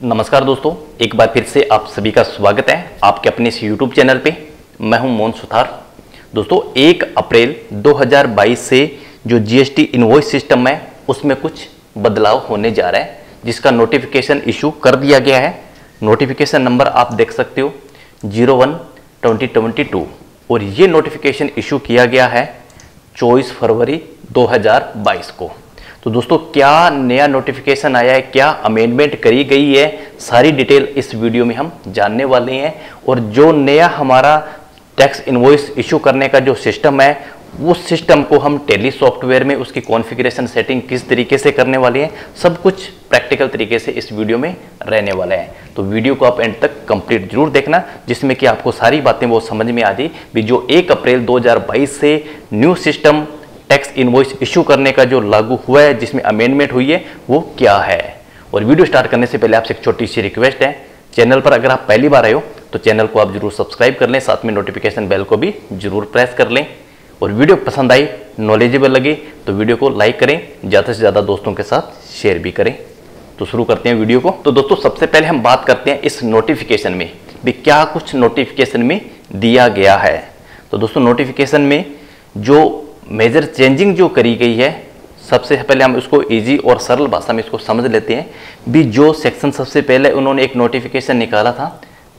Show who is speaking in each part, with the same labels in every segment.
Speaker 1: नमस्कार दोस्तों, एक बार फिर से आप सभी का स्वागत है आपके अपने इस YouTube चैनल पे। मैं हूं मोहन सुथार। दोस्तों 1 अप्रैल 2022 से जो जीएसटी इनवॉइस सिस्टम है उसमें कुछ बदलाव होने जा रहा है, जिसका नोटिफिकेशन इशू कर दिया गया है। नोटिफिकेशन नंबर आप देख सकते हो 01/2022 और ये नोटिफिकेशन इशू किया गया है 24 फरवरी 2022 को। तो दोस्तों क्या नया नोटिफिकेशन आया है, क्या अमेंडमेंट करी गई है, सारी डिटेल इस वीडियो में हम जानने वाले हैं। और जो नया हमारा टैक्स इनवॉइस इशू करने का जो सिस्टम है, उस सिस्टम को हम टैली सॉफ्टवेयर में उसकी कॉन्फ़िगरेशन सेटिंग किस तरीके से करने वाले हैं, सब कुछ प्रैक्टिकल तरीके से इस वीडियो में रहने वाला है। तो वीडियो को आप एंड तक कंप्लीट जरूर देखना, जिसमें कि आपको सारी बातें वो समझ में आ जाए भी जो 1 अप्रैल 2022 से new system tax invoice issue करने का जो लागू हुआ है, जिसमें अमेंडमेंट हुई है, वो क्या है। और वीडियो स्टार्ट करने से पहले आपसे एक छोटी सी रिक्वेस्ट है, चैनल पर अगर आप पहली बार आए हो तो चैनल को आप जरूर सब्सक्राइब कर लें, साथ में नोटिफिकेशन बेल को भी जरूर प्रेस कर लें। और वीडियो पसंद आई, नॉलेजेबल लगे तो वीडियो को लाइक करें, ज़्यादा से ज़्यादा दोस्तों के साथ शेयर भी करें। तो शुरू करते हैं वीडियो को। तो दोस्तों सबसे पहले हम बात करते हैं इस नोटिफिकेशन में भी क्या कुछ नोटिफिकेशन में दिया गया है। तो दोस्तों नोटिफिकेशन में जो मेजर चेंजिंग जो करी गई है, सबसे पहले हम इसको इजी और सरल भाषा में इसको समझ लेते हैं भी। जो सेक्शन सबसे पहले उन्होंने एक नोटिफिकेशन निकाला था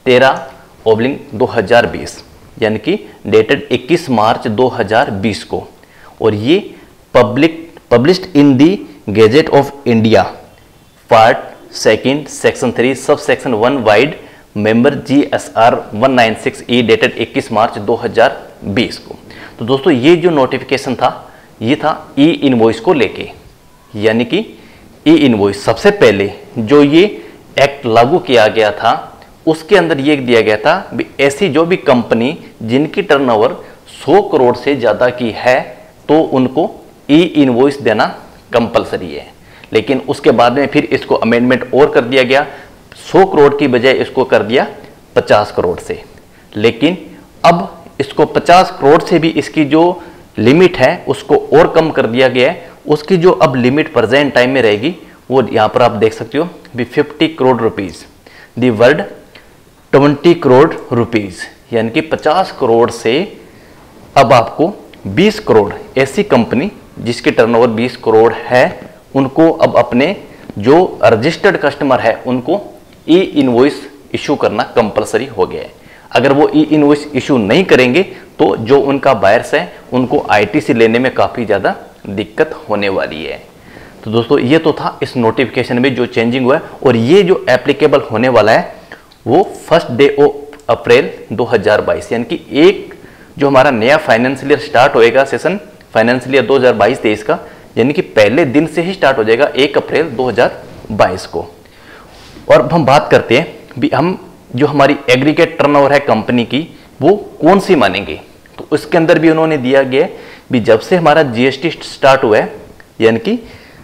Speaker 1: 13/2020 यानी कि डेटेड 21 मार्च 2020 को, और ये published in the gazette of India part 2 section 3 sub section 1 vide member GSR 196E dated 21 March 2020 को। तो दोस्तों ये जो नोटिफिकेशन था, ये था ई इनवॉइस को लेके, यानी कि ई इनवॉइस सबसे पहले जो ये एक्ट लागू किया गया था उसके अंदर ये दिया गया था भी ऐसी जो भी कंपनी जिनकी टर्नओवर 100 करोड़ से ज़्यादा की है तो उनको ई इनवॉइस देना कंपलसरी है। लेकिन उसके बाद में फिर इसको अमेंडमेंट और कर दिया गया, 100 करोड़ की बजाय इसको कर दिया 50 करोड़ से। लेकिन अब इसको 50 करोड़ से भी इसकी जो लिमिट है उसको और कम कर दिया गया है। उसकी जो अब लिमिट प्रेजेंट टाइम में रहेगी वो यहाँ पर आप देख सकते हो भी 50 crore rupees, the word 20 crore rupees, यानी कि 50 करोड़ से अब आपको 20 करोड़ ऐसी कंपनी जिसकी टर्नओवर 20 करोड़ है उनको अब अपने जो रजिस्टर्ड कस्टमर है उनको ई इनवॉइस इशू करना कंपलसरी हो गया है। अगर वो ई इनवॉइस इशू नहीं करेंगे तो जो उनका बायर्स है उनको आईटीसी लेने में काफ़ी ज़्यादा दिक्कत होने वाली है। तो दोस्तों ये तो था इस नोटिफिकेशन में जो चेंजिंग हुआ है, और ये जो एप्लीकेबल होने वाला है वो 1 अप्रैल 2022 यानी कि एक जो हमारा नया फाइनेंशियल ईयर स्टार्ट होएगा, सेशन फाइनेंशियल ईयर 2022-23 का, यानी कि पहले दिन से ही स्टार्ट हो जाएगा 1 अप्रैल 2022 को। और हम बात करते हैं भी हम जो हमारी एग्रीगेट टर्नओवर है कंपनी की वो कौन सी मानेंगे। तो उसके अंदर भी उन्होंने दिया गया भी जब से हमारा जीएसटी स्टार्ट हुआ है, यानी कि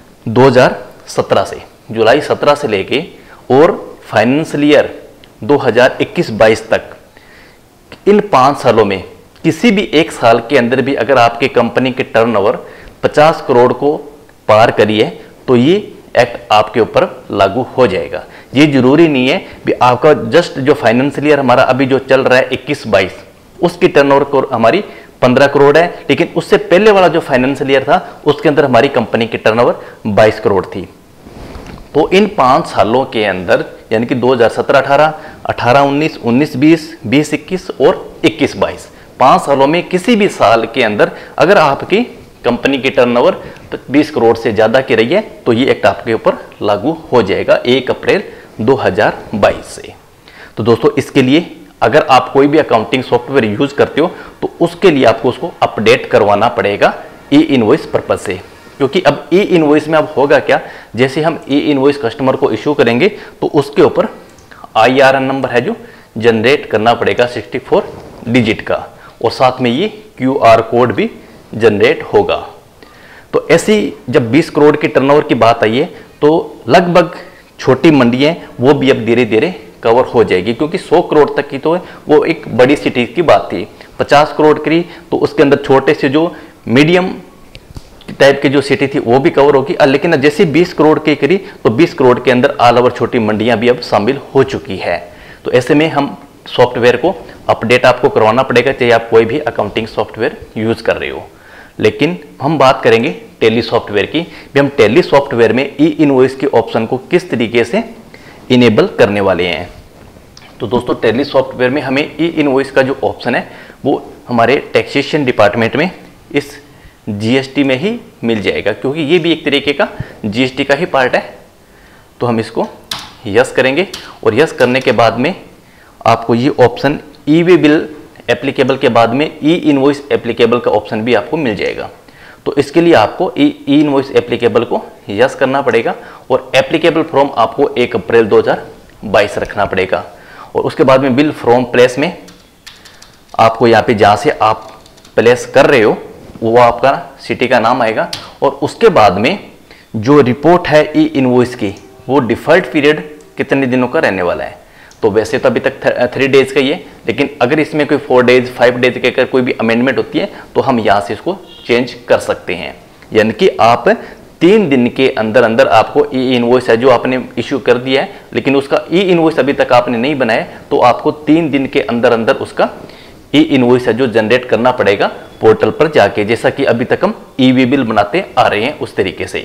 Speaker 1: 2017 से, जुलाई 17 से लेके और फाइनेंशियल ईयर 2021-22 तक, इन 5 सालों में किसी भी एक साल के अंदर भी अगर आपके कंपनी के टर्नओवर 50 करोड़ को पार करी है तो ये एक्ट आपके ऊपर लागू हो जाएगा। ये जरूरी नहीं है भी आपका जस्ट जो फाइनेंशियल ईयर हमारा अभी जो चल रहा है 21-22 उसकी टर्नओवर हमारी 15 करोड़ है, लेकिन उससे पहले वाला जो फाइनेंशियल ईयर था उसके अंदर हमारी कंपनी की टर्नओवर 22 करोड़ थी। तो इन 5 सालों के अंदर यानी कि 2017-18, 18-19, 19-20, 20-21 और 21-22, 5 सालों में किसी भी साल के अंदर अगर आपकी कंपनी की टर्नओवर 20 करोड़ से ज़्यादा की रही है तो ये एक्ट आपके ऊपर लागू हो जाएगा 1 अप्रैल 2022 से। तो दोस्तों इसके लिए अगर आप कोई भी अकाउंटिंग सॉफ्टवेयर यूज करते हो तो उसके लिए आपको उसको अपडेट करवाना पड़ेगा ई इनवॉइस पर्पज से, क्योंकि अब ई इनवॉइस में अब होगा क्या, जैसे हम ई इनवॉइस कस्टमर को इशू करेंगे तो उसके ऊपर IRN नंबर है जो जनरेट करना पड़ेगा 64 डिजिट का, और साथ में ये QR कोड भी जनरेट होगा। तो ऐसी जब 20 करोड़ की टर्नओवर की बात आई है तो लगभग छोटी मंडियां वो भी अब धीरे धीरे कवर हो जाएगी, क्योंकि 100 करोड़ तक की तो वो एक बड़ी सिटी की बात थी। 50 करोड़ की तो उसके अंदर छोटे से जो मीडियम टाइप की जो सिटी थी वो भी कवर होगी, लेकिन जैसे 20 करोड़ की करी तो 20 करोड़ के अंदर ऑल ओवर छोटी मंडियां भी अब शामिल हो चुकी है। तो ऐसे में हम सॉफ्टवेयर को अपडेट आपको करवाना पड़ेगा, चाहे आप कोई भी अकाउंटिंग सॉफ्टवेयर यूज कर रहे हो। लेकिन हम बात करेंगे टैली सॉफ्टवेयर की, भी हम टैली सॉफ्टवेयर में ई इनवॉइस के ऑप्शन को किस तरीके से इनेबल करने वाले हैं। तो दोस्तों टैली सॉफ्टवेयर में हमें ई इनवॉइस का जो ऑप्शन है वो हमारे टैक्सेशन डिपार्टमेंट में इस जीएसटी में ही मिल जाएगा, क्योंकि ये भी एक तरीके का जीएसटी का ही पार्ट है। तो हम इसको यस करेंगे और यस करने के बाद में आपको ये option e way bill applicable के बाद में ई इनवॉइस एप्लीकेबल का ऑप्शन भी आपको मिल जाएगा। तो इसके लिए आपको ई इनवॉइस एप्लीकेबल को यस करना पड़ेगा और एप्लीकेबल फ्रॉम आपको 1 अप्रैल 2022 रखना पड़ेगा। और उसके बाद में बिल फ्रॉम प्लेस में आपको यहाँ पे जहाँ से आप प्लेस कर रहे हो वो आपका सिटी का नाम आएगा, और उसके बाद में जो रिपोर्ट है ई इनवॉइस की वो डिफर्ड पीरियड कितने दिनों का रहने वाला है। तो वैसे तो अभी तक 3 डेज का ही है, लेकिन अगर इसमें कोई 4 डेज 5 डेज के अगर कोई भी अमेंडमेंट होती है तो हम यहाँ से इसको चेंज कर सकते हैं। यानी कि आप 3 दिन के अंदर अंदर आपको ई इनवॉइस है जो आपने इश्यू कर दिया है, लेकिन उसका ई इनवॉइस अभी तक आपने नहीं बनाया, तो आपको 3 दिन के अंदर अंदर उसका ई इनवॉइस है जो जनरेट करना पड़ेगा पोर्टल पर जाके, जैसा कि अभी तक हम ई वे बिल बनाते आ रहे हैं उस तरीके से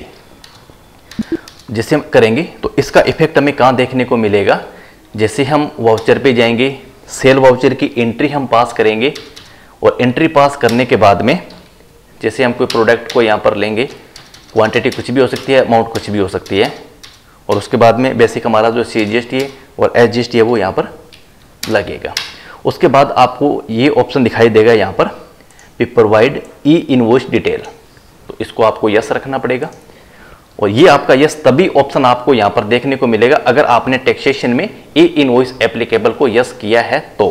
Speaker 1: ही। जैसे हम करेंगे तो इसका इफेक्ट हमें कहाँ देखने को मिलेगा। जैसे हम वाउचर पे जाएंगे, सेल वाउचर की एंट्री हम पास करेंगे, और एंट्री पास करने के बाद में जैसे हम कोई प्रोडक्ट को यहाँ पर लेंगे, क्वांटिटी कुछ भी हो सकती है, अमाउंट कुछ भी हो सकती है, और उसके बाद में बेसिक हमारा जो CGST है और SGST है वो यहाँ पर लगेगा। उसके बाद आपको ये ऑप्शन दिखाई देगा यहाँ पर भी प्रोवाइड ई इनवॉइस डिटेल, तो इसको आपको यस रखना पड़ेगा। और ये आपका यस तभी ऑप्शन आपको यहाँ पर देखने को मिलेगा अगर आपने टैक्सेशन में ई इनवॉइस एप्लीकेबल को यस किया है। तो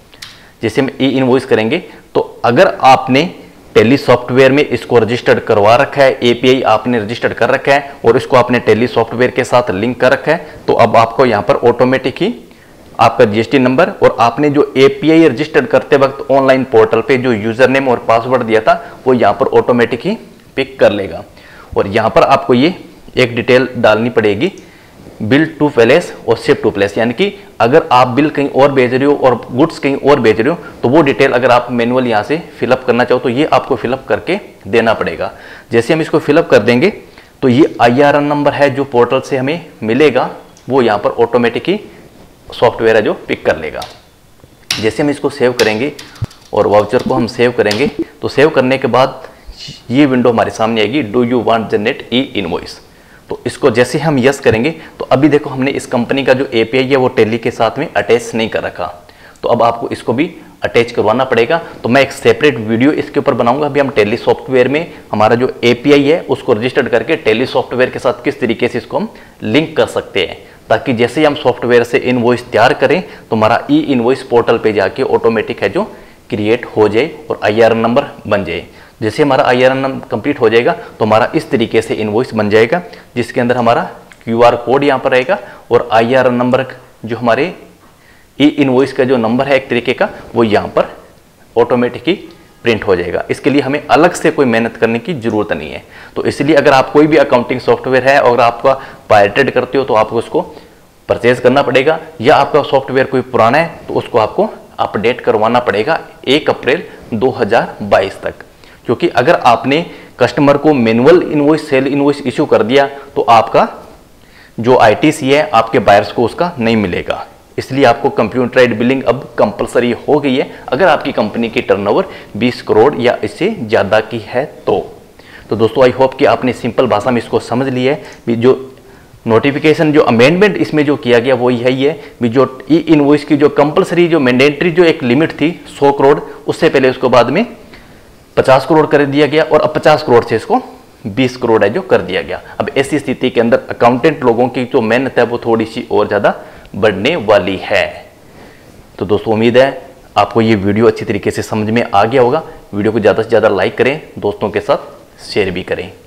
Speaker 1: जैसे हम ई इनवॉइस करेंगे तो अगर आपने टैली सॉफ्टवेयर में इसको रजिस्टर्ड करवा रखा है, API आपने रजिस्टर्ड कर रखा है और इसको आपने टैली सॉफ्टवेयर के साथ लिंक कर रखा है, तो अब आपको यहाँ पर ऑटोमेटिक ही आपका GST नंबर और आपने जो API रजिस्टर्ड करते वक्त ऑनलाइन पोर्टल पे जो यूजर नेम और पासवर्ड दिया था वो यहाँ पर ऑटोमेटिक ही पिक कर लेगा। और यहाँ पर आपको ये एक डिटेल डालनी पड़ेगी, बिल टू प्लेस और शिप टू प्लेस, यानी कि अगर आप बिल कहीं और भेज रहे हो और गुड्स कहीं और भेज रहे हो तो वो डिटेल अगर आप मैनुअल यहाँ से फिलअप करना चाहो तो ये आपको फिलअप करके देना पड़ेगा। जैसे हम इसको फिलअप कर देंगे तो ये IRN नंबर है जो पोर्टल से हमें मिलेगा, वो यहाँ पर ऑटोमेटिक ही सॉफ्टवेयर है जो पिक कर लेगा। जैसे हम इसको सेव करेंगे और वाउचर को हम सेव करेंगे तो सेव करने के बाद ये विंडो हमारे सामने आएगी, do you want generate e invoice. तो इसको जैसे हम यस करेंगे तो अभी देखो हमने इस कंपनी का जो API है वो टैली के साथ में अटैच नहीं कर रखा, तो अब आपको इसको भी अटैच करवाना पड़ेगा। तो मैं एक सेपरेट वीडियो इसके ऊपर बनाऊंगा। अभी हम टैली सॉफ्टवेयर में हमारा जो API है उसको रजिस्टर्ड करके टैली सॉफ्टवेयर के साथ किस तरीके से इसको हम लिंक कर सकते हैं, ताकि जैसे ही हम सॉफ्टवेयर से इनवॉइस तैयार करें तो हमारा ई इनवॉइस पोर्टल पे जाके ऑटोमेटिक है जो क्रिएट हो जाए और IRN नंबर बन जाए। जैसे हमारा IRN नंबर कंप्लीट हो जाएगा तो हमारा इस तरीके से इनवॉइस बन जाएगा, जिसके अंदर हमारा QR कोड यहाँ पर रहेगा और IRN नंबर जो हमारे ई इनवॉइस का जो नंबर है एक तरीके का वो यहाँ पर ऑटोमेटिकली प्रिंट हो जाएगा। इसके लिए हमें अलग से कोई मेहनत करने की जरूरत नहीं है। तो इसलिए अगर आप कोई भी अकाउंटिंग सॉफ्टवेयर है और आपका पायरेटेड करते हो तो आपको उसको परचेज करना पड़ेगा, या आपका सॉफ्टवेयर कोई पुराना है तो उसको आपको अपडेट करवाना पड़ेगा 1 अप्रैल 2022 तक। क्योंकि अगर आपने कस्टमर को manual invoice sale invoice issue कर दिया तो आपका जो ITC है आपके बायर्स को उसका नहीं मिलेगा। इसलिए आपको कंप्यूटराइज्ड बिलिंग अब कंपलसरी हो गई है अगर आपकी कंपनी की टर्नओवर 20 करोड़ या इससे ज़्यादा की है तो दोस्तों आई होप कि आपने सिंपल भाषा में इसको समझ लिया है। भी जो नोटिफिकेशन जो अमेंडमेंट इसमें जो किया गया वो यही है भी जो ई इनवॉइस की जो कंपलसरी जो मैंडेटरी जो एक लिमिट थी 100 करोड़, उससे पहले उसको बाद में 50 करोड़ कर दिया गया और अब 50 करोड़ से इसको 20 करोड़ है जो कर दिया गया। अब ऐसी स्थिति के अंदर अकाउंटेंट लोगों की जो मेहनत है वो थोड़ी सी और ज़्यादा बढ़ने वाली है। तो दोस्तों उम्मीद है आपको ये वीडियो अच्छी तरीके से समझ में आ गया होगा। वीडियो को ज़्यादा से ज़्यादा लाइक करें, दोस्तों के साथ शेयर भी करें।